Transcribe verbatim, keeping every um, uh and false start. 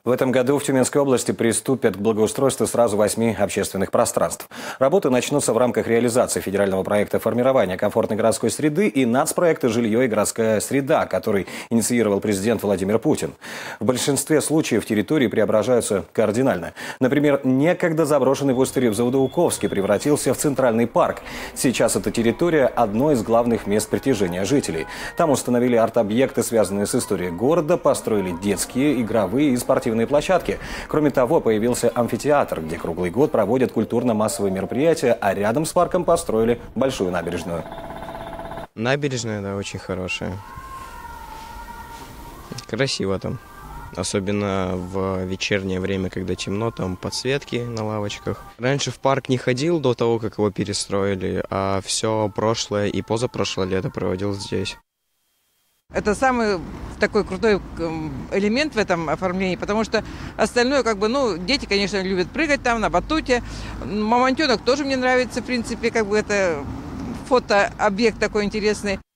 В этом году в Тюменской области приступят к благоустройству сразу восьми общественных пространств. Работы начнутся в рамках реализации федерального проекта формирования комфортной городской среды и нацпроекта «Жилье и городская среда», который инициировал президент Владимир Путин. В большинстве случаев территории преображаются кардинально. Например, некогда заброшенный в Усть-Илимске Заводоуковский превратился в центральный парк. Сейчас эта территория – одно из главных мест притяжения жителей. Там установили арт-объекты, связанные с историей города, построили детские, игровые и спортивные площадки. Кроме того, появился амфитеатр, где круглый год проводят культурно-массовые мероприятия, а рядом с парком построили большую набережную. Набережная, да, очень хорошая. Красиво там. Особенно в вечернее время, когда темно, там подсветки на лавочках. Раньше в парк не ходил до того, как его перестроили, а все прошлое и позапрошлое лето проводил здесь. Это самый такой крутой элемент в этом оформлении, потому что остальное, как бы, ну, дети, конечно, любят прыгать там на батуте. Мамонтенок тоже мне нравится, в принципе, как бы это фотообъект такой интересный.